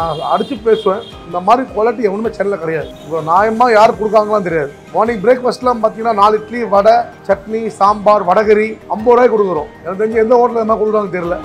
நான் அடிச்சு பேசுவேன். இந்த மாதிரி குவாலிட்டி எவனுமே சென்னையில் கிடையாது. இப்போ நியாயமாக யார் கொடுக்காங்களான்னு தெரியாது. மார்னிங் பிரேக்ஃபாஸ்ட்லாம் பார்த்தீங்கன்னா 4 இட்லி, வடை, சட்னி, சாம்பார், வடகரி 50 ரூபாய்க்கு கொடுக்குறோம். எனக்கு தெரிஞ்சு எந்த ஹோட்டலில் என்ன கொடுக்குறாங்கன்னு தெரியல.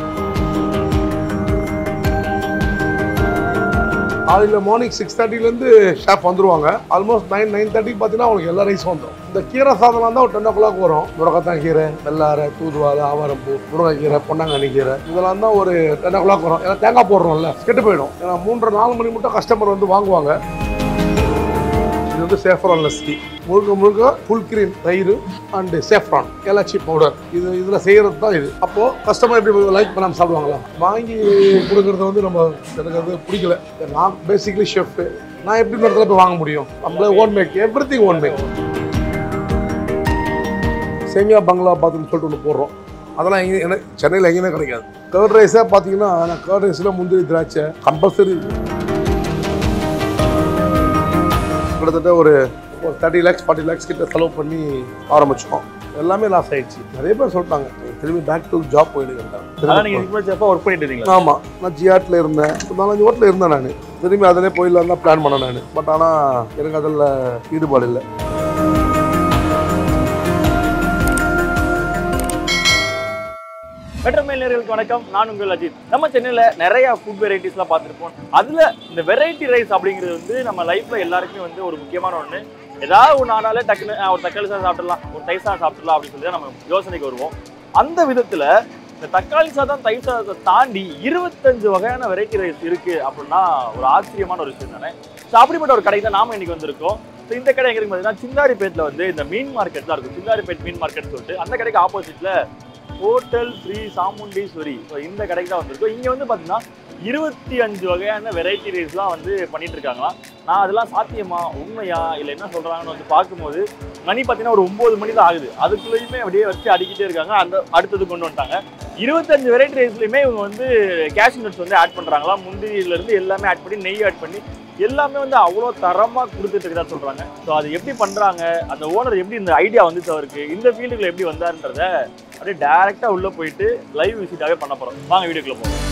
காலையில் மார்னிங் 6:30லேருந்து ஷாப் வந்துருவாங்க. ஆல்மோஸ்ட் 9:30 பார்த்தீங்கன்னா அவங்களுக்கு எல்லா ரைஸும் வந்துடும். இந்த கீரை சாதம்லாம் தான் ஒரு 10 o'clock வரும். முருங்கத்தான் கீரை, வெள்ளாரை, தூதுவாலை, ஆவாரம்பூ, முருங்கைக்கீரை, பொன்னாங்கண்ணி கீரை இதெல்லாம் தான் ஒரு 10 o'clock வரும். ஏன்னா தேங்காய் போடுறோம்ல, கெட்டு போயிடும். ஏன்னா 3:30-4 மணி மட்டும் கஸ்டமர் வந்து வாங்குவாங்க. இது வந்து சேஃப்ரான் லஸ்ஸி, முழுக்க ஃபுல் கிரீம் தயிர் அண்ட் சேஃப்ரான் ஏலாச்சி பவுடர். இதில் செய்கிறது தான் இது. அப்போது கஸ்டமர் எப்படி லைக் பண்ணாமல் சாப்பிடுவாங்களா? வாங்கி கொடுக்குறது வந்து எனக்கு அது பிடிக்கல. நான் பேசிக்லி ஷெஃப். நான் எப்படி இடத்துல போய் வாங்க முடியும்? நம்மளே own make, everything own make. சேமியா பங்களா பாத்துன்னு சொல்லிட்டு ஒன்று போடுறோம். அதெல்லாம் எனக்கு சென்னையில் எங்கேயுமே கிடைக்காது. கர்ட் ரைஸாக பார்த்தீங்கன்னா நான் கர்ட் ரைஸில் முந்திரி திராட்சை கம்பல்சரி. கிட்டத்தட்ட ஒரு 30 lakhs 40 lakhs கிட்ட செலவு பண்ணி ஆரம்பிச்சோம். எல்லாமே லாஸ் ஆயிடுச்சு. நிறைய பேர் சொல்லிட்டாங்க திரும்பி பேக் டு ஜாப் போயிடுங்க. ஆமாம், நான் ஜிஆர்டில் இருந்தேன். 4-5 ஹோட்டலில் இருந்தேன். நான் திரும்பி அதிலே போயிடலாம் தான் பிளான் பண்ணேன் நான். பட் ஆனால் எனக்கு அதில் ஈடுபாடு இல்லை. மெட்ரோ மெயில் நேயர்களுக்கு வணக்கம். நான் உங்கள் அஜித். நம்ம சென்னையில் நிறைய ஃபுட் வெரைட்டிஸ்லாம் பார்த்துருப்போம். அதில் இந்த வெரைட்டி ரைஸ் அப்படிங்கிறது வந்து நம்ம லைஃப்பில் எல்லாருக்குமே வந்து ஒரு முக்கியமான ஒன்று. ஏதாவது ஒன்று ஆனாலே டக்குன்னு ஒரு தக்காளி சாதம் சாப்பிடலாம், ஒரு தயிர் சாதம் சாப்பிடலாம் அப்படின்னு சொல்லி தான் நம்ம யோசனைக்கு வருவோம். அந்த விதத்தில் இந்த தக்காளி சாதம் தயிர் சாதத்தை தாண்டி 25 வகையான வெரைட்டி ரைஸ் இருக்குது அப்படின்னா ஒரு ஆச்சரியமான ஒரு விஷயம் தானே. ஸோ அப்படிப்பட்ட ஒரு கடை தான் நாம் இன்னைக்கு வந்திருக்கோம். ஸோ இந்த கடை எங்கே இருக்கு பார்த்தீங்கன்னா சிந்தாரிப்பேட்டில் வந்து இந்த மீன் மார்க்கெட் தான் இருக்கும். சிந்தாரிப்பேட் மீன் மார்க்கெட் சொல்லிட்டு அந்த கடைக்கு ஆப்போசிட்டில் ஹோட்டல் ஸ்ரீ சாமுண்டீஸ்வரி. ஸோ இந்த கடைக்கு தான் வந்திருக்கோம். இங்கே வந்து பார்த்தீங்கன்னா 25 வகையான வெரைட்டி ரைஸ்லாம் வந்து பண்ணிட்டு இருக்காங்களாம். நான் அதெல்லாம் சாத்தியமா உண்மையா இல்லை என்ன சொல்கிறாங்கன்னு வந்து பார்க்கும்போது மணி பார்த்தீங்கன்னா ஒரு 9 மணி தான் ஆகுது. அதுக்குள்ளேயுமே அப்படியே வச்சு அடிக்கிட்டே இருக்காங்க. அந்த அடுத்தது கொண்டு வந்துட்டாங்க. 25 வெரைட்டி ரைஸ்லையுமே இவங்க வந்து கேஷ்யூ நட்ஸ் வந்து ஆட் பண்ணுறாங்களாம். முந்திரியிலேருந்து எல்லாமே ஆட் பண்ணி நெய் ஆட் பண்ணி எல்லாமே வந்து அவ்வளோ தரமாக கொடுத்துட்டு இருக்கதா சொல்கிறாங்க. ஸோ அது எப்படி பண்ணுறாங்க, அந்த ஓனர் எப்படி இந்த ஐடியா வந்துச்சு அவருக்கு, இந்த ஃபீல்டுக்குள்ள எப்படி வந்தாருன்றத அப்படியே டேரெக்டாக உள்ளே போயிட்டு லைவ் விசிட்டாகவே பண்ண போகிறோம். வாங்க வீடியோக்குள்ளே போகிறோம்.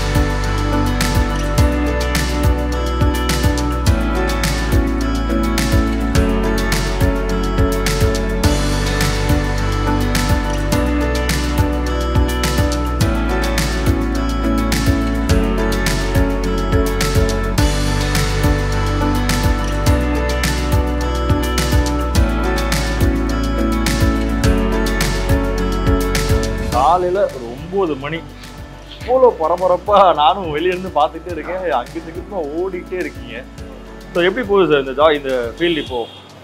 காலையில் ஒரு 9 மணி இவ்வளோ பரபரப்பாக நானும் வெளியிருந்து பார்த்துட்டே இருக்கேன். அங்கிட்டு இங்கிட்டு ஓடிட்டே இருக்கீங்க. ஸோ எப்படி போகுது சார் இந்த ஃபீல்டு? இப்போ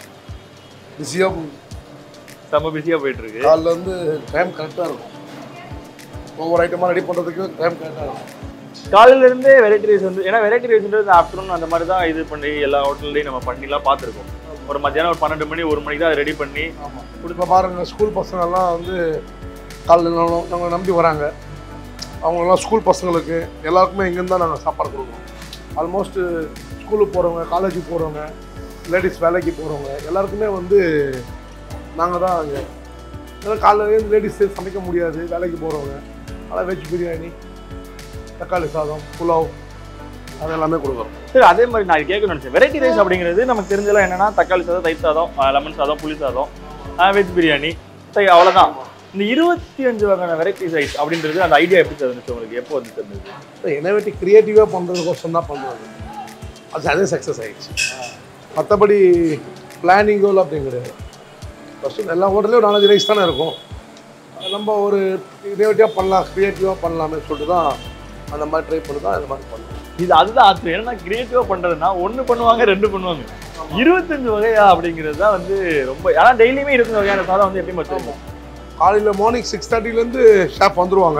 பிஸியாக செம்ம பிஸியாக போயிட்டுருக்கு. காலில் வந்து டைம் கரெக்டாக இருக்கும். ஒவ்வொரு ஐட்டமாக ரெடி பண்ணுறதுக்கு டைம் கரெக்டாக இருக்கும். காலையிலேருந்தே வெரைட்டி ரைஸ் வந்து, ஏன்னா வெரைட்டி ரைஸ்ன்றது ஆஃப்டர்நூன் அந்த மாதிரி தான் இது பண்ணி எல்லா ஹோட்டல்லையும் நம்ம பண்ணிலாம் பார்த்துருக்கோம். ஒரு மத்தியானம் ஒரு 12 மணி 1 மணிக்கு தான் அதை ரெடி பண்ணி. ஆமாம், இப்போ பாருங்கள் ஸ்கூல் பசங்கள்லாம் வந்து காலையில் நாங்கள் நம்பி வராங்க. அவங்களெல்லாம் ஸ்கூல் பசங்களுக்கு எல்லாருக்குமே இங்கேருந்து தான் நாங்கள் சாப்பாடு கொடுக்குறோம். ஆல்மோஸ்ட்டு ஸ்கூலுக்கு போகிறவங்க, காலேஜுக்கு போகிறவங்க, லேடிஸ் வேலைக்கு போகிறவங்க எல்லாருக்குமே வந்து நாங்கள் தான் அங்கே. ஏன்னா காலையில் லேடிஸ் சமைக்க முடியாது, வேலைக்கு போகிறவங்க. அதனால் வெஜ் பிரியாணி, தக்காளி சாதம், புலாவ் அது எல்லாமே கொடுக்குறோம். சரி, அதே மாதிரி நான் கேட்கணும்னு நினச்சேன். வெரைட்டி ரைஸ் அப்படிங்கிறது நமக்கு தெரிஞ்சலாம் என்னென்னா தக்காளி சாதம், தயிர் சாதம், லெமன் சாதம், புளி சாதம், வெஜ் பிரியாணி, சரி அவ்வளோதான். இந்த 25 வகையான வெரைட்டி ரைஸ் அப்படின்றது அந்த ஐடியா எப்படி தெரிஞ்சிச்சு உங்களுக்கு? எப்போ வந்து தெரிஞ்சது? இன்னோவேட்டிவ் கிரியேட்டிவாக பண்ணுறதுக்கோசம் தான் பண்ணுறது. அதே சக்ஸஸ் ஆகிடுச்சு. மற்றபடி பிளானிங்கோ அப்படின்னு கிடையாது. ஃபஸ்ட்டு எல்லா ஹோட்டல்லையும் 4 ரைஸ் தானே இருக்கும். நம்ம ஒரு இன்னோவேட்டிவாக பண்ணலாம், க்ரியேட்டிவாக பண்ணலாமே சொல்லிட்டு தான் அந்த மாதிரி ட்ரை பண்ணி தான் இந்த மாதிரி பண்ணலாம். இது அதுதான் ஆச்சரியம். ஏன்னா கிரியேட்டிவாக பண்ணுறதுனா 1 பண்ணுவாங்க 2 பண்ணுவாங்க. 25 வகையா அப்படிங்கிறது தான் வந்து ரொம்ப. ஆனால் டெய்லியுமே 25 வகையான சாதம் வந்து எப்படி வச்சுருக்கோம். காலையில் மார்னிங் 6:30லேருந்து ஷாப் வந்துடுவாங்க.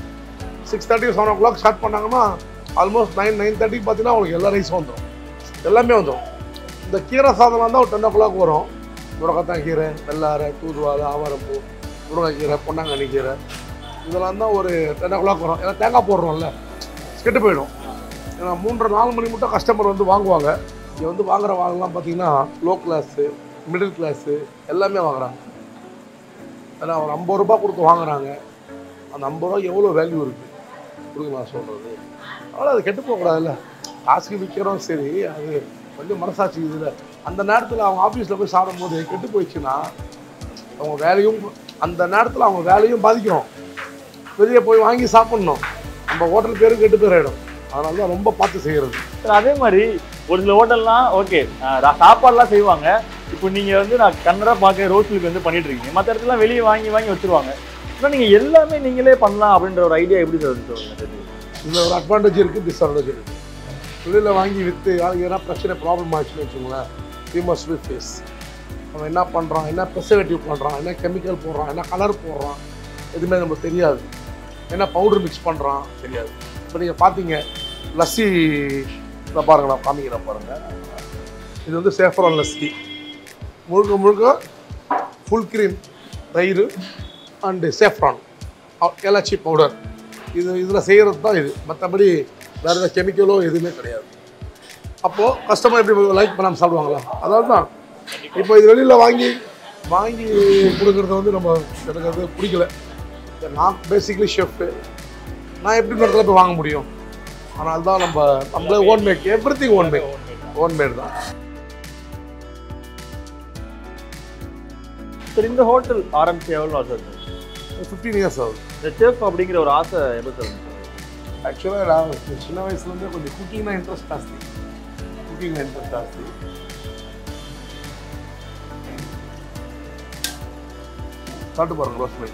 6:30 7 o'clock ஸ்டார்ட் பண்ணாங்கன்னா ஆல்மோஸ்ட் 9:30 பார்த்தீங்கன்னா அவங்களுக்கு எல்லா ரைஸும் வந்துடும். எல்லாமே வந்துடும். இந்த கீரை சாதம்லாம் தான் ஒரு 10 o'clock வரும். முருங்கத்தான் கீரை, வெள்ளாரை, தூதுவாலை, ஆவாரம்பூ, முருங்கைக்கீரை, பொன்னாங்கண்ணி கீரை இதெல்லாம் தான் ஒரு 10 o'clock வரும். ஏன்னா தேங்காய் போடுறோம்ல, கெட்டு போயிடும். ஏன்னா 3:30-4 மணி மட்டும் கஸ்டமர் வந்து வாங்குவாங்க. இங்கே வந்து வாங்கலாம் பார்த்தீங்கன்னா லோ கிளாஸு, மிடில் கிளாஸு எல்லாமே வாங்குறாங்க. ஏன்னா ஒரு 50 ரூபா கொடுத்து வாங்குறாங்க. அந்த 50 ரூபாய்க்கு எவ்வளோ வேல்யூ இருக்குது கொடுங்க நான் சொல்கிறது. அதனால் அது கெட்டு போகக்கூடாதுல்ல. காசுக்கு விற்கிறோம் சரி, அது கொஞ்சம் மனசாட்சி இதில் அந்த நேரத்தில் அவங்க ஆஃபீஸில் போய் சாப்பிடும்போது கெட்டு போயிடுச்சுன்னா அவங்க வேலையும் அந்த நேரத்தில் அவங்க வேலையும் பாதிக்கும். வெளியே போய் வாங்கி சாப்பிட்ணும், நம்ம ஹோட்டல் பேரும் கெட்டு போயிடும். அதனால தான் ரொம்ப பார்த்து செய்கிறது. சார் அதே மாதிரி ஒரு சில ஹோட்டல்லாம் ஓகே சாப்பாடுலாம் செய்வாங்க. இப்போ நீங்கள் வந்து நான் கன்னடாக பார்க்க ரோஸ்லுக்கு வந்து பண்ணிட்டு இருக்கீங்க, மற்ற இடத்துலாம் வெளியே வாங்கி வச்சுருவாங்க. ஆனால் நீங்கள் எல்லாமே நீங்களே பண்ணலாம் அப்படின்ற ஒரு ஐடியா எப்படி சார் வந்து சொல்லுங்கள்? இதில் ஒரு அட்வான்டேஜ் இருக்குது, டிஸ்அட்வான்டேஜ் இருக்குது. வெளியில் வாங்கி விற்று எதனா பிரச்சனை ப்ராப்ளம் ஆச்சுன்னு வச்சுக்கோங்களேன், வி மஸ்ட் பி ஃபேஸ். அவன் என்ன பண்ணுறான், என்ன ப்ரிசர்வேட்டிவ் பண்ணுறான், என்ன கெமிக்கல் போடுறான், என்ன கலர் போடுறான், எதுவுமே நமக்கு தெரியாது. என்ன பவுடர் மிக்ஸ் பண்ணுறான் தெரியாது. இப்போ நீங்கள் பார்த்தீங்க லஸ்ஸி பாருங்க, நான் காமிக்கிறேன் பாருங்கள். இது வந்து சேஃப்ரான் லஸ்ஸி, முழுக்க முழுக்க ஃபுல் க்ரீம், தயிர் அண்டு சேஃப்ரான், எலாச்சி பவுடர். இதில் செய்கிறது தான் இது. மற்றபடி வேறு எதாவது கெமிக்கலோ எதுவுமே கிடையாது. அப்போது கஸ்டமர் எப்படி லைக் பண்ணாமல் சாப்பிடுவாங்களா? அதாவது தான் இப்போ இது வெளியில் வாங்கி கொடுக்குறது வந்து எனக்கு அது பிடிக்கல. நான் பேசிக்கலி ஷெஃப்ட்டு, நான் எப்படி இடத்துல போய் வாங்க முடியும்? அதனால தான் நம்மளே ஓன்மேட், எவ்ரிதிங் ஓன்மேட் தான். சார் இந்த ஹோட்டல் ஆரம்பிச்சு எவ்வளோ ஆசை? 15 years ஆகுது. இந்த செஃப் அப்படிங்கிற ஒரு ஆசை எப்போ சார்? ஆக்சுவலாக நான் சின்ன வயசுலேருந்தே கொஞ்சம் குக்கிங்னா இன்ட்ரெஸ்ட் ஜாஸ்தி. சாப்பிட்டு பாருங்க ரோஸ்மெரி.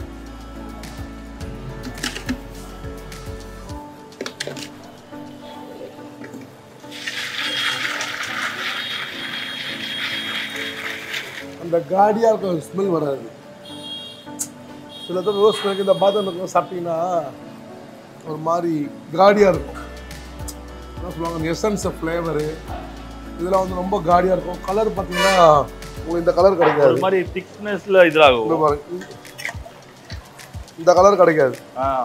அந்த காடியாக இருக்க ஸ்மெல் வராது. சில பேர் ரோஸ்மெரிக்கு இந்த பாதாம் சாப்பிட்டீங்கன்னா ஒரு மாதிரி காடியாக இருக்கும். என்ன சொல்லுவாங்க, எசன்ஸ் ஃப்ளேவரு இதெல்லாம் வந்து ரொம்ப காடியாக இருக்கும். கலர் பார்த்தீங்கன்னா உங்களுக்கு இந்த கலர் கிடைக்காது. ஒரு மாதிரி திக்னஸ்ல இதாகும். இந்த பாருங்க, இந்த கலர் கிடைக்காது.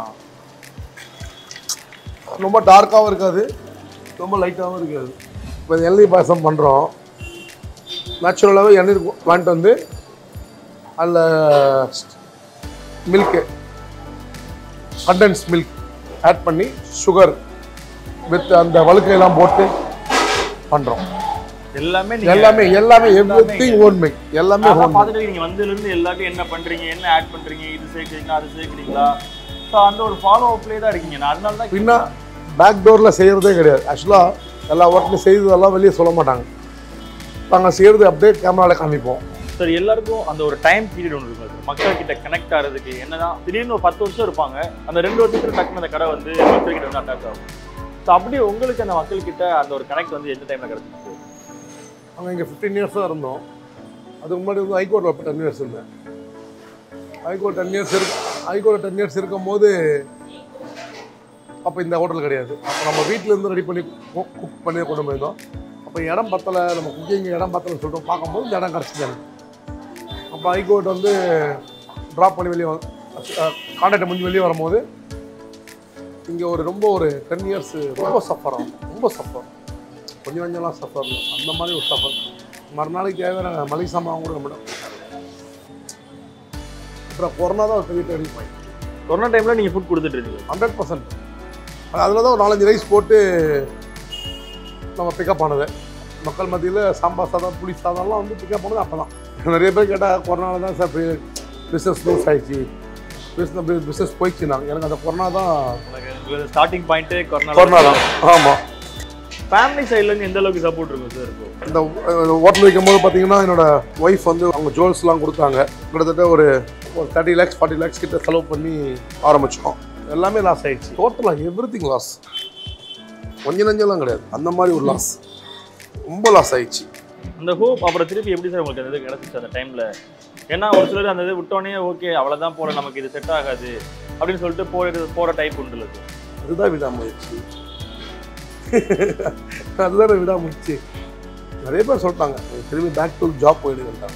ரொம்ப டார்க்காகவும் இருக்காது, ரொம்ப லைட்டாகவும் இருக்காது. இப்போ இளநீர் பாயசம் பண்ணுறோம், நேச்சுரலாகவே இளநீர் வாங்கிட்டு வந்து அதில் மில்க்கு, கண்டென்ஸ் மில்க் ஆட் பண்ணி சுகர் வித் அந்த வழுக்கையெல்லாம் போட்டு பண்ணுறோம். எல்லாமே எவ்ரிதிங் ஹோம்மேட். எல்லாமே பார்த்துட்டு நீங்கள் வந்ததுலேருந்து எல்லாத்தையும் என்ன பண்ணுறீங்க, என்ன ஆட் பண்ணுறீங்க, இது சேர்க்குறீங்களா, அது சேர்க்குறீங்களா, ஸோ அந்த ஒரு ஃபாலோ அப்லேயே தான் இருக்கீங்க. நான் அதனால தான் பின்னா பேக் டோரில் செய்கிறதே கிடையாது. ஆக்சுவலாக எல்லா ஒர்க்லையும் செய்ததெல்லாம் வெளியே சொல்ல மாட்டாங்க, நாங்கள் செய்கிறது அப்படியே கேமராவில் காமிப்போம். சார் எல்லாருக்கும் அந்த ஒரு டைம் பீரியட் ஒன்று இருக்கும் சார், மக்கள்கிட்ட கனெக்ட் ஆகிறதுக்கு. என்னதான் திடீர்னு ஒரு 10 வருஷம் இருப்பாங்க, அந்த 2 வருஷத்துல டக்குனு அந்த கடை வந்து மக்கள்கிட்ட வந்து அட்டாச் ஆகும். ஸோ அப்படியே உங்களுக்கு அந்த மக்கள்கிட்ட அந்த ஒரு கனெக்ட் வந்து எந்த டைமில் கிடச்சிச்சு? நாங்கள் இங்கே 15 years தான் இருந்தோம். அதுக்கு முன்னாடி வந்து ஹைகோர்ட்டில் இப்போ 10 years இருந்தேன். ஹைகோர்ட் 10 years இருக்கும்போது அப்போ இந்த ஹோட்டல் கிடையாது. அப்போ நம்ம வீட்டிலேருந்து ரெடி பண்ணி குக் பண்ணி கொண்டு போயிருந்தோம். அப்போ இடம் பத்தலை, நம்ம குக்கிங் இடம் பத்தலைன்னு சொல்லிட்டு பார்க்கும்போது இந்த இடம் கிடச்சிட்டாங்க. அப்போ ஹைகோர்ட் வந்து ட்ராப் பண்ணி வெளியே கான்ட்ராக்டை முடிஞ்சு வெளியே வரும்போது இங்கே ஒரு 10 years ரொம்ப சஃபர், கொஞ்சம் கொஞ்சம்லாம் சஃபர் இல்லை, அந்த மாதிரி ஒரு சஃபர். மறுநாளைக்கு தேவையான மளிகை சாமான் கூட நம்மளும். அப்புறம் கொரோனா தான் ஒரு பெரிய டேர்னிங் பாயிண்ட். கொரோனா டைமில் நீங்கள் ஃபுட் கொடுத்துட்டு இருக்கீங்க? 100%. அதில் தான் ஒரு 4-5 ரைஸ் போட்டு நம்ம பிக்கப் ஆனது. மக்கள் மத்தியில் சாம்பார் சாதம், புளி சாதம்லாம் வந்து பிக்கப் பண்ணது அப்போ தான். நிறைய பேர் கேட்டால் கொரோனாவில் தான் சார் பிஸ்னஸ் லூஸ் ஆகிடுச்சு, பிஸ்னஸ் போயிடுச்சு. நாங்கள் எனக்கு அந்த கொரோனா தான் ஸ்டார்டிங் பாயிண்ட்டு. கொரோனா தான். ஆமாம். ஃபேமிலி சைட்லேருந்து எந்த அளவுக்கு சப்போர்ட் இருக்கும் சார்? இப்போ இந்த ஹோட்டல் வைக்கும்போது பார்த்தீங்கன்னா என்னோடய ஒய்ஃப் வந்து அவங்க ஜுவல்ஸ்லாம் கொடுத்தாங்க. கிட்டத்தட்ட ஒரு 30 lakhs 40 lakhs கிட்ட செலவு பண்ணி ஆரம்பித்தோம். எல்லாமே லாஸ் ஆகிடுச்சு. டோட்டலாக எவ்ரிதிங் லாஸ், கொஞ்சம் நஞ்செல்லாம் கிடையாது, அந்த மாதிரி ஒரு லாஸ், ரொம்ப லாஸ் ஆகிடுச்சு. அந்த ஹோப் அப்புறம் திருப்பி எப்படி சார் உங்களுக்கு அந்த இது கிடச்சிச்சு அந்த டைமில்? ஏன்னா ஒரு சிலர் அந்த இது விட்டோன்னே ஓகே அவ்வளோதான் போகிற, நமக்கு இது செட் ஆகாது அப்படின்னு சொல்லிட்டு போகிற டைப் உண்டு. அதுதான் விடாமுயற்சி. அதுதான் விடாமுயற்சி. நிறைய பேர் சொல்லிட்டாங்க திரும்பி பேக் டு ஜாப் போயிடுங்க,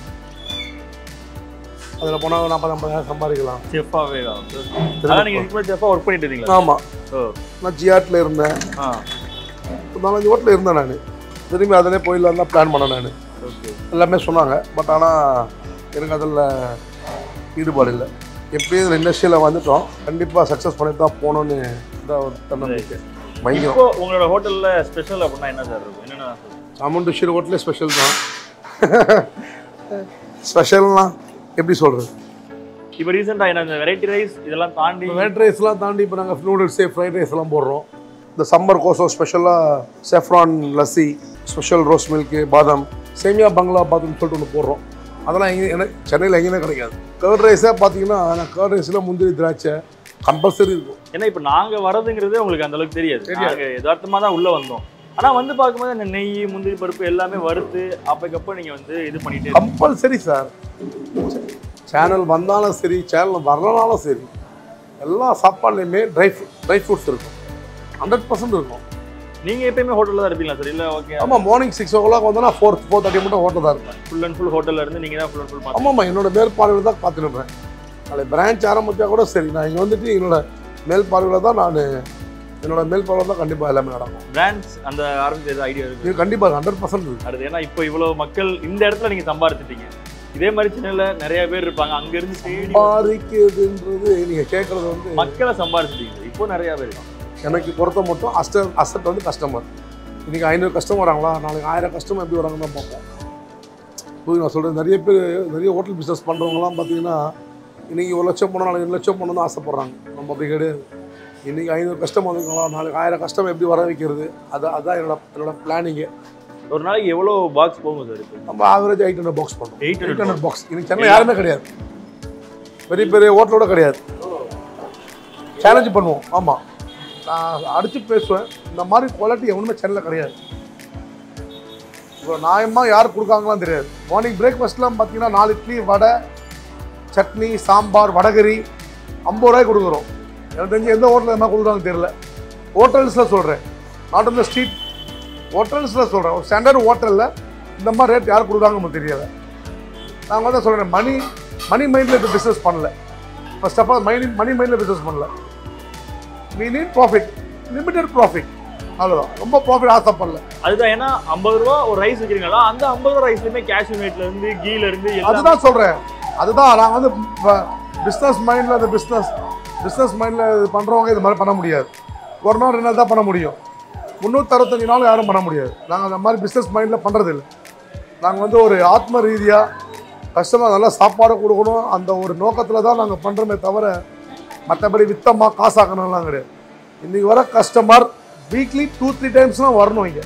அதில் போனால் 40-50,000 சம்பாதிக்கலாம். செஃப்பாகவே நீங்கள் செஃப்பாக ஒர்க் பண்ணிட்டு இருந்தீங்களா? ஆமாம், நான் ஜிஆர்டில் இருந்தேன், 4-5 ஹோட்டலில் இருந்தேன். நான் திரும்பி அதிலே போயிடலாம் தான் பிளான் பண்ணேன். நான் எல்லாமே சொன்னாங்க, பட் ஆனால் எனக்கு அதில் ஈடுபாடு இல்லை. எப்படியும் இதில் இண்டஸ்ட்ரியில் வந்துட்டோம், கண்டிப்பாக சக்ஸஸ் பண்ணிட்டு தான் போகணுன்னு இதான் ஒரு தன்னம்பிக்கை. பயங்கரம். இப்போ உங்களோட ஹோட்டல்ல ஸ்பெஷல் அப்படின்னா என்ன சார் இருக்கும்? என்னென்ன சாமுண்டி ஷீர் ஹோட்டலே ஸ்பெஷல் தான். ஸ்பெஷல்னா எப்படி சொல்கிறது? இப்போ ரீசெண்டாக என்ன இந்த வெரைட்டி ரைஸ் இதெல்லாம் தாண்டி வெரைட்டி ரைஸ்லாம் தாண்டி இப்போ நாங்கள் நூடுல்ஸு ஃப்ரைட் ரைஸ் எல்லாம் போடுறோம். இந்த சம்மர் கோசம் ஸ்பெஷலாக saffron lassi, special rose milk, பாதாம், சேமியா பங்களா பாத்னு சொல்லிட்டு ஒன்று போடுறோம். அதெல்லாம் எனக்கு சென்னையில் எங்கேயுமே கிடைக்காது. கர்ட் ரைஸாக பார்த்தீங்கன்னா நான் கர்ட் ரைஸில் முந்திரி திராட்சை கம்பல்சரி இருக்கும். ஏன்னா இப்போ நாங்கள் வரதுங்கிறது உங்களுக்கு அந்த அளவுக்கு தெரியாது. நாங்கள் யதார்த்தமாக தான் உள்ளே வந்தோம். ஆனால் வந்து பார்க்கும்போது அந்த நெய் முந்திரி பருப்பு எல்லாமே வறுத்து அப்பக்கப்போ நீங்கள் வந்து இது பண்ணிட்டு கம்பல்சரி சார். சேனல் வந்தாலும் சரி, சேனல் வரலனாலும் சரி, எல்லா சாப்பாடுலையுமே ட்ரை ஃப்ரூட்ஸ் இருக்கும். 100% இருக்கும். நீங்கள் எப்பயுமே ஹோட்டலில் தான் இருப்பீங்களா சார்? இல்லை ஓகே. ஆமாம், மார்னிங் 6 o'clock வந்தோன்னா 4:30 மட்டும் ஹோட்டல் தான் இருப்பேன். ஃபுல் அண்ட் ஃபுல் ஹோட்டலில் இருந்து நீங்கள் தான் ஃபுல் அண்ட் ஃபுல் ஆமாம்மா, என்னோட மேற்பார்வையில் தான் பார்த்துருப்பேன். நாளைக்கு பிரான்ச் ஆரம்பித்தா கூட சரி, நான் இங்கே வந்துட்டு என்னோட மேல்பார்வையில் தான் என்னோட மேல்பார்வையில் தான் கண்டிப்பாக எல்லாமே நடக்கும். பிரான்ச் அந்த ஆரம்பிச்சது ஐடியா இருக்குது? இது கண்டிப்பாக 100% இருக்குது. அடுத்து ஏன்னா இப்போ இவ்வளோ மக்கள் இந்த இடத்துல நீங்கள் சம்பாதிச்சிட்டீங்க. இதே மாதிரி சென்னையில் நிறைய பேர் இருப்பாங்க. அங்கேருந்து சம்பாதிக்கிறதுன்றது நீங்கள் கேட்குறது வந்து மக்களை சம்பாதிச்சிட்டீங்க. இப்போ நிறையா பேர் இருக்காங்க. எனக்கு பொறுத்த மட்டும் அசட் வந்து கஸ்டமர். இன்றைக்கி 500 கஸ்டமர் வராங்களா, நாளைக்கு 1000 கஸ்டமர் எப்படி வராங்கன்னு தான் பார்ப்போம். புரியுது நான் சொல்கிறேன். நிறைய பேர் நிறைய ஹோட்டல் பிஸ்னஸ் பண்ணுறவங்களாம் பார்த்தீங்கன்னா இன்றைக்கி 1 லட்சம் போனால் நாளைக்கு 2 லட்சம் போகணுன்னு ஆசைப்பட்றாங்க. நம்ம அப்படி கிடையாது. இன்றைக்கி 500 கஸ்டமர் வந்துருங்களா, நாளைக்கு 1000 கஸ்டமர் எப்படி வர வைக்கிறது, அதுதான் என்னோட பிளானிங்கு. ஒரு நாளைக்கு எவ்வளோ பாக்ஸ் போகும் சார்? இப்போ நம்ம ஆவரேஜ் 800 பாக்ஸ் பண்ணுறோம். 800 பாக்ஸ். இன்னைக்கு சென்னை யாருமே கிடையாது, பெரிய பெரிய ஹோட்டலோட கிடையாது. சேலஞ்சு பண்ணுவோம். ஆமாம், நான் அடித்து பேசுவேன். இந்த மாதிரி குவாலிட்டி எவனுமே சென்னையில் கிடையாது. இப்போ நியாயமாக யார் கொடுக்காங்களாம் தெரியாது. மார்னிங் பிரேக்ஃபாஸ்ட்லாம் பார்த்தீங்கன்னா 4 இட்லி, வடை, சட்னி, சாம்பார், வடகரி 50 ரூபாய்க்கு கொடுக்குறோம். எனக்கு தெரிஞ்சு எந்த ஹோட்டலில் என்ன கொடுக்குறாங்க தெரியல. ஹோட்டல்ஸில் சொல்கிறேன், நாட் இந்த ஸ்ட்ரீட் ஹோட்டல்ஸில் சொல்கிறேன். ஒரு ஸ்டாண்டர்ட் ஹோட்டலில் இந்த மாதிரி ரேட் யார் கொடுக்குறாங்க நமக்கு தெரியலை. நான் வந்து சொல்கிறேன், மணி மைண்டில் இப்போ பிஸ்னஸ் பண்ணல. ஃபர்ஸ்ட் ஆஃப் ஆல் மணி மைண்டில் பிஸ்னஸ் பண்ணல. we need profit, limited profit, அவ்வளோதான். ரொம்ப ப்ராஃபிட் ஆசைப்படல. அதுதான். ஏன்னா 50 ரூபா ஒரு ரைஸ் வைக்கிறீங்களா, அந்த 50 ரூபா ரைஸ்லையுமே கேஷ்யூ நட்லேருந்து கீலேருந்து அதுதான் சொல்கிறேன். அதுதான் நாங்கள் வந்து பிஸ்னஸ் மைண்டில் அந்த பிஸ்னஸ் மைண்டில் இது பண்ணுறவங்க இது மாதிரி பண்ண முடியாது. ஒரு நாள் 2 நாள் தான் பண்ண முடியும். 365 நாள் யாரும் பண்ண முடியாது. நாங்கள் அந்த மாதிரி பிஸ்னஸ் மைண்டில் பண்ணுறது இல்லை. நாங்கள் வந்து ஒரு ஆத்ம ரீதியாக கஸ்டமர் நல்லா சாப்பாடு கொடுக்கணும் அந்த ஒரு நோக்கத்தில் தான் நாங்கள் பண்ணுறோமே தவிர மற்றபடி வித்தமாக காசாக்கணும்லாம் கிடையாது. இன்றைக்கி வர கஸ்டமர் வீக்லி 2-3 டைம்ஸ்லாம் வரணும் இங்கே.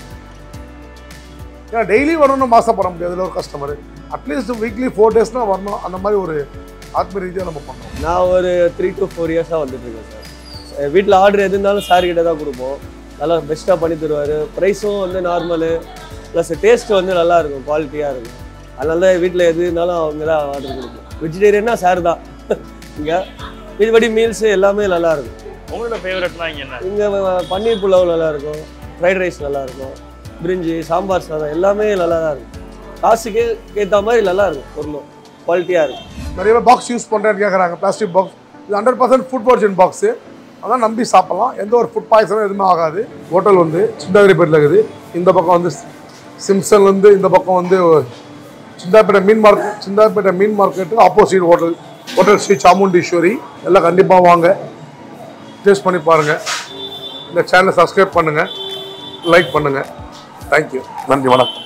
ஏன்னா டெய்லி வரணும்னு ஆசைப்பட முடியாது. அதில் ஒரு கஸ்டமர் அட்லீஸ்ட் வீக்லி 4 டேஸ்னால் வரணும். அந்த மாதிரி ஒரு ஆத்ம ரீதியாக நம்ம பண்ணோம். நான் ஒரு 3 to 4 இயர்ஸாக வந்துட்டுருக்கேன் சார். வீட்டில் ஆர்டர் எது இருந்தாலும் சார் கிட்ட தான் கொடுப்போம். நல்லா பெஸ்ட்டாக பண்ணி தருவார். ப்ரைஸும் வந்து நார்மலு ப்ளஸ் டேஸ்ட்டு வந்து நல்லாயிருக்கும், குவாலிட்டியாக இருக்கும். அதனால தான் வீட்டில் எது இருந்தாலும் அவங்க தான் ஆர்டர் கொடுப்போம். வெஜிடேரியன்னா சார் தான் இங்கே. இதுபடி மீல்ஸு எல்லாமே நல்லாயிருக்கும். உங்களோட ஃபேவரட்னா இங்கே என்ன? இங்கே பன்னீர் புலாவ் நல்லாயிருக்கும், ஃப்ரைட் ரைஸ் நல்லாயிருக்கும், பிரிஞ்சி, சாம்பார் சாதம் எல்லாமே நல்லா தான் இருக்கும். காசுக்கு ஏற்ற மாதிரி நல்லாயிருக்கும், பொருளும் குவாலிட்டியாக இருக்கும். நிறைய பேர் பாக்ஸ் யூஸ் பண்ணுறேன்னு கேட்குறாங்க. பிளாஸ்டிக் பாக்ஸ் இது 100% ஃபுட் பாய்சன் பாக்ஸு. அதான் நம்பி சாப்பிட்லாம். எந்த ஒரு ஃபுட் பாய்சனும் எதுவுமே ஆகாது. ஹோட்டல் வந்து சிந்தாதிரிப்பேட்டில் இருக்குது. இந்த பக்கம் வந்து சிம்சன்லேருந்து இந்த பக்கம் வந்து சிந்தாப்பேட்டை மீன் market opposite hotel Sri Chamundeswari. எல்லாம் கண்டிப்பாக வாங்க, டேஸ்ட் பண்ணி பாருங்கள். இந்த சேனலை சப்ஸ்கிரைப் பண்ணுங்கள், லைக் பண்ணுங்கள். தேங்க்யூ, நன்றி, வணக்கம்.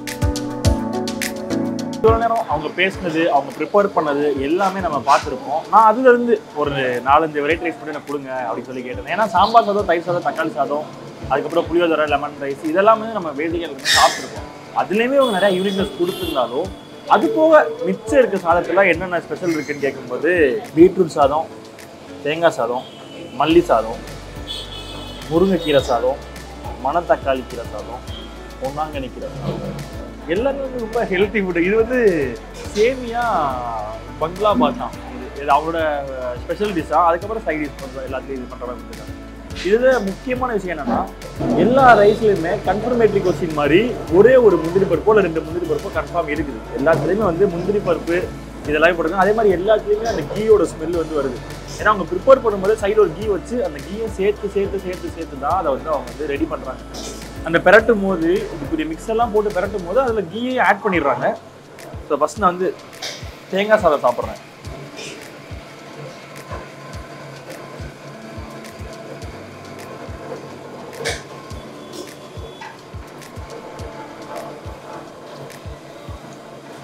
இவ்வளோ நேரம் அவங்க பேசினது, அவங்க ப்ரிப்பேர் பண்ணது எல்லாமே நம்ம பார்த்துருப்போம். நான் அதுலேருந்து ஒரு 4-5 வெரைட்டி ரைஸ் மட்டும் எனக்கு கொடுங்க அப்படின்னு சொல்லி கேட்டேன். ஏன்னா சாம்பார் சாதம், தயிர் சாதம், தக்காளி சாதம், அதுக்கப்புறம் புளியோதரை, லெமன் ரைஸ் இதெல்லாமே நம்ம பேசிக்காக சாப்பிட்ருக்கோம். அதுலேயுமே அவங்க நிறையா யூனிக்னஸ் கொடுத்துருந்தாலும் அது போக மிச்சம் இருக்க சாதத்தில் என்னென்ன ஸ்பெஷல் இருக்குன்னு கேட்கும்போது பீட்ரூட் சாதம், தேங்காய் சாதம், மல்லி சாதம், முருங்கைக்கீரை சாதம், மணத்தக்காளி கீரை சாதம், பொன்னாங்கண்ணி கீரை சாதம் எல்லாமே வந்து ரொம்ப ஹெல்த்தி ஃபுட்டு. இது வந்து சேமியா பங்களா பாத்தான். இது அவரோட ஸ்பெஷல் டிஷ்ஷாக. அதுக்கப்புறம் சைட் டிஷ் பண்ணுறோம், எல்லாத்தையும் இது பண்ணுற மாதிரி இருக்காங்க. இதில் முக்கியமான விஷயம் என்னென்னா எல்லா ரைஸ்லையுமே கன்ஃபர்மேட்ரி கொஸ்டின் மாதிரி ஒரே ஒரு முந்திரி பருப்போ இல்லை 2 முந்திரி பருப்போ கன்ஃபார்ம் இருக்குது. எல்லாத்துலேயுமே வந்து முந்திரி பருப்பு இதெல்லாம் போடுறாங்க. அதே மாதிரி எல்லாத்துலேயுமே அந்த கீயோட ஸ்மெல் வந்து வருது. ஏன்னா அவங்க ப்ரிப்பேர் பண்ணும்போது சைடில் ஒரு கீ வச்சு அந்த கீயை சேர்த்து தான் அதை வந்து அவங்க வந்து ரெடி பண்ணுறாங்க. அந்த பெரட்டும் போது இப்படி மிக்ஸ் எல்லாம் போட்டு பெரட்டும் போது அதில் கீயை ஆட் பண்ணிடுறாங்க. ஸோ ஃபஸ்ட் நான் வந்து தேங்காய் சாதம் சாப்பிட்றேன்.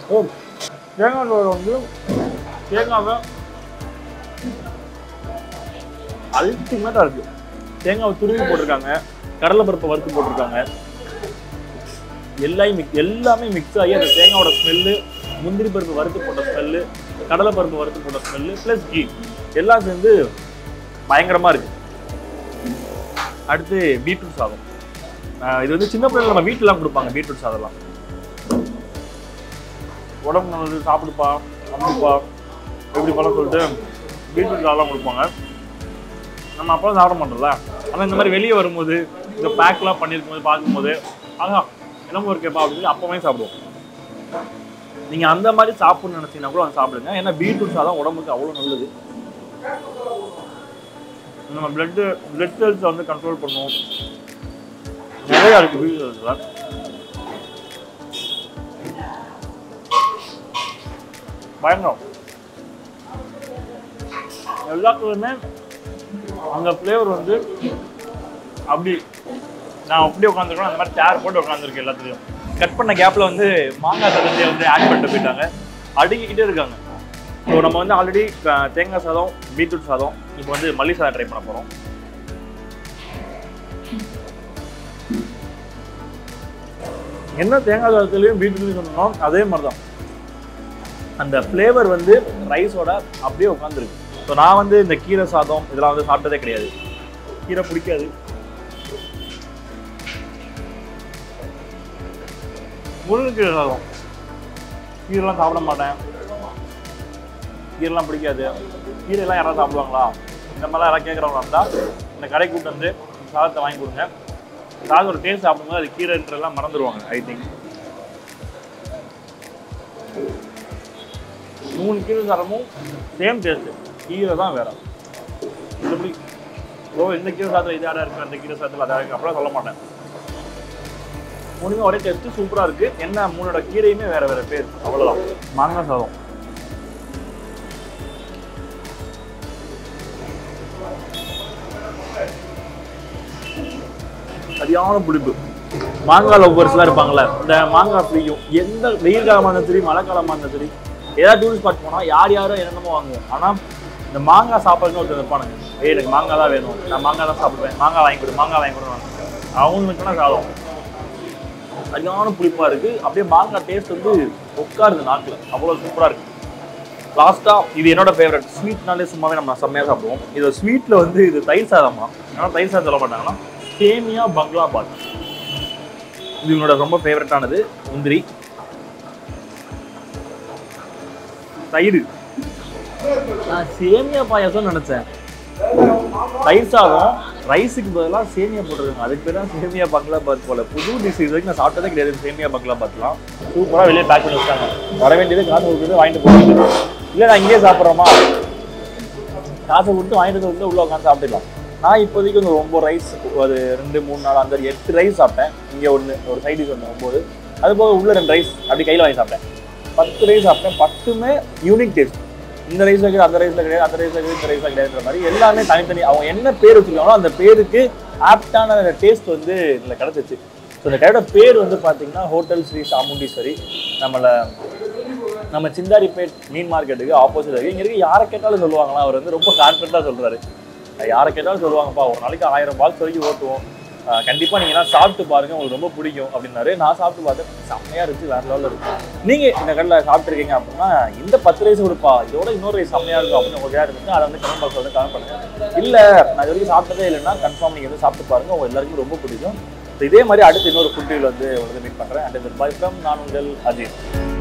தேங்காய் சோறு வந்து தேங்காவை அல்டிமேட்டாக இருக்குது. தேங்காவை துருவி போட்டிருக்காங்க, கடலைப்பருப்பை வறுத்து போட்டிருக்காங்க, எல்லாமே மிக்ஸ் ஆகி அந்த தேங்காயோட ஸ்மெல்லு, முந்திரி பருப்பு வறுத்து போட்ட ஸ்மெல்லு, கடலைப்பருப்பு வறுத்து போட்ட ஸ்மெல்லு ப்ளஸ் கீ எல்லாம் சேர்ந்து பயங்கரமாக இருக்குது. அடுத்து பீட்ரூட் சாதம். இது வந்து சின்ன பிள்ளைங்க நம்ம வீட்டிலாம் கொடுப்பாங்க. பீட்ரூட் சாதம்லாம் உடம்பு நல்லது, சாப்பிடுப்பா அம்மிப்பா எப்படி பண்ண சொல்லிட்டு பீட்ரூட் சாதம்லாம் கொடுப்பாங்க. நம்ம அப்போலாம் சாப்பிட மாட்டோம்ல, ஆனால் இந்த மாதிரி வெளியே வரும்போது இந்த பேக்லாம் பண்ணியிருக்கும் போது பார்க்கும்போது அதான் என்னமோ இருக்கேப்பா அப்படின்னு அப்போவே சாப்பிடுவோம். நீங்கள் அந்த மாதிரி சாப்பிட்ணுன்னு நினச்சிங்கன்னா கூட அதை சாப்பிடுங்க. ஏன்னா பீட்ரூட் சாதம் உடம்புக்கு அவ்வளோ நல்லது. நம்ம பிளட் செல்ஸை வந்து கண்ட்ரோல் பண்ணுவோம். நிறையா இருக்குது பீட்ரூட் சாதத்தில். பயங்கரம். எல்லாத்துக்குமே அந்த ஃப்ளேவர் வந்து அப்படி நான் அப்படியே உட்காந்துருக்கேன். அந்த மாதிரி சேர் போட்டு உட்காந்துருக்கேன். எல்லாத்துலேயும் கட் பண்ண கேப்பில் வந்து மாங்காய் சாதத்தையே வந்து ஆட் பண்ணிட்டு போயிட்டாங்க, அடுக்கிக்கிட்டே இருக்காங்க. ஸோ நம்ம வந்து ஆல்ரெடி தேங்காய் சாதம், பீட்ரூட் சாதம், இப்போ வந்து மல்லி சாதம் ட்ரை பண்ண போகிறோம். என்ன தேங்காய் சாதத்துலேயும் பீட்ரூட்லையும் சொன்னோம் அதே மாதிரி தான் அந்த ஃப்ளேவர் வந்து ரைஸோட அப்படியே உட்காந்துருக்கு. ஸோ நான் வந்து இந்த கீரை சாதம் இதெல்லாம் வந்து சாப்பிட்டதே கிடையாது. கீரை பிடிக்காது. முருங்கைக்கீரை சாதம், கீரைலாம் சாப்பிட மாட்டேன், கீரைலாம் பிடிக்காது. கீரைலாம் யாராவது சாப்பிடுவாங்களா? இந்த மாதிரிலாம் யாராவது கேட்குறவங்களா இருந்தால் இந்த கடைக்கு கூப்பிட்டு வந்து சாதத்தை வாங்கி கொடுங்க. சாதத்தோட டேஸ்ட் சாப்பிடும்போது அது கீரைன்றெல்லாம் மறந்துடுவாங்க. ஐ திங்க் 3 கீரை சாதமும் சேம் டேஸ்ட்டு, கீரை தான் வேறு. எப்படி இந்த கீரை சாதத்தில் இது ஆடாக இருக்குது, அந்த கீரை சாதத்தில் அதாக இருக்குது அப்படிலாம் சொல்ல மாட்டேன். 3மே ஒரே டேஸ்ட்டு, சூப்பராக இருக்குது. என்ன 3ஓட கீரையுமே வேறு வேறு பேர், அவ்வளோதான். மாங்காய் சாதம் சரியான புளிப்பு. மாங்காய் லவ்வர்ஸ்லாம் இருப்பாங்கள்ல, இந்த மாங்காய் பிடிக்கும். எந்த வெயில் காலமாக இருந்தாலும் சரி, மழை காலமாக இருந்தாலும் சரி, ஏதாவது டூரிஸ்ட் ஸ்பாட் போனால் யாரும் என்னென்னமோ வாங்குவோம். ஆனால் இந்த மாங்காய் சாப்பிட்றதுன்னு ஒருத்தர் இருப்பானுங்க. எனக்கு மாங்காய் தான் வேணும், நான் மாங்காய் தான் சாப்பிடுவேன், மாங்காய் வாங்கி கொடுவேன். அவங்களுக்குன்னா சாதம் சரியான புளிப்பாக இருக்குது. அப்படியே மாங்காய் டேஸ்ட் வந்து உட்காருது நாக்கில், அவ்வளோ சூப்பராக இருக்குது. லாஸ்ட்டாக இது என்னோட ஃபேவரட். ஸ்வீட்னாலே சும்மாவே நம்ம செம்மையாக சாப்பிடுவோம். இது ஸ்வீட்டில் வந்து இது தயிர் சாதமா, ஏன்னா தயிர் சாதம் சொல்ல மாட்டாங்கன்னா சேமியா பங்களாபாத். இது என்னோட ரொம்ப ஃபேவரட்டானது. முந்திரி, தயிர். நான் சேமியா பாயாசம் நினச்சேன். தயிர் சாதம் ரைஸுக்கு பதிலாக சேமியா போட்டிருக்காங்க. அதுக்கு பேர் தான் சேமியா பங்களாபாத் போல. புது டிஷ் இது வரைக்கும் நான் சாப்பிட்டதே கிடையாது. சேமியா பங்களாபாத்லாம் சூப்பராக வெளியே பேக் பண்ணி வச்சாங்க. வர வேண்டியது காசு கொடுக்குறது வாங்கிட்டு போகிறது. இல்லை நான் இங்கேயே சாப்பிட்றோமா, காசை கொடுத்து வாங்கிட்டு வந்து உள்ளே உட்காந்து சாப்பிட்டுக்கலாம். நான் இப்போதைக்கு வந்து 9 ரைஸ், ஒரு 2, 3, 4, 5, 8 ரைஸ் சாப்பிட்டேன். இங்கே ஒரு சைட் டிஷ் ஒன்று 9, அது போக உள்ள 2 ரைஸ் அப்படி கையில் வாங்கி சாப்பிட்டேன். 10 ரைஸ் சாப்பிட்டேன். 10மே யூனிக் டேஸ்ட். இந்த ரைஸில் கிடையாது, அந்த ரைஸில் கிடையாது, அந்த ரைஸில் கிடையாது, இந்த ரைஸில் கிடையாதுன்ற மாதிரி எல்லாமே தனித்தனி. அவங்க என்ன பேர் வச்சுருக்காங்களோ அந்த பேருக்கு ஆப்டான டேஸ்ட் வந்து இதில் கிடச்சிச்சு. ஸோ இந்த கடையோட பேர் வந்து பார்த்தீங்கன்னா ஹோட்டல் ஸ்ரீ சாமுண்டீஸ்வரி. நம்ம சிந்தாரிப்பேட் மீன் மார்க்கெட்டுக்கு ஆப்போசிட் இருக்குது. இங்கே இருக்க யாரை கேட்டாலும் சொல்லுவாங்களா, அவர் வந்து ரொம்ப கான்ஃபிடண்ட்டாக சொல்கிறாரு. யாரை கேட்டாலும் சொல்லுவாங்கப்பா, ஒரு நாளைக்கு 1000 பாக்ஸ் வரைக்கும் ஓட்டுவோம், கண்டிப்பாக நீங்கள்லாம் சாப்பிட்டு பாருங்கள், உங்களுக்கு ரொம்ப பிடிக்கும் அப்படின்னாரு. நான் சாப்பிட்டு பார்த்தேன், செம்மையாக இருந்துச்சு, வேறு லெவலில் இருக்குது. நீங்கள் இந்த கடையில் சாப்பிட்ருக்கீங்க அப்படின்னா இந்த 10 ரைஸ் கொடுப்பா, இதோட இன்னொரு ரைஸ் செம்மையாக இருக்கும் அப்படின்னு உங்களுக்கு யார் இருந்துச்சு, அதை வந்து கமெண்ட் பாக்ஸில் வந்து கமெண்ட் பண்ணுங்கள். இல்லை நான் இது வரைக்கும் சாப்பிட்டதே இல்லைன்னா கன்ஃபார்ம் நீங்கள் வந்து சாப்பிட்டு பாருங்கள், உங்கள் எல்லாருக்கும் ரொம்ப பிடிக்கும். இதே மாதிரி அடுத்து இன்னொரு ஃபுட் வந்து உங்களுக்கு மீட் பண்ணுறேன். அண்ட் பாய் ஃப்ரம் நான் உங்கள் அஜித்.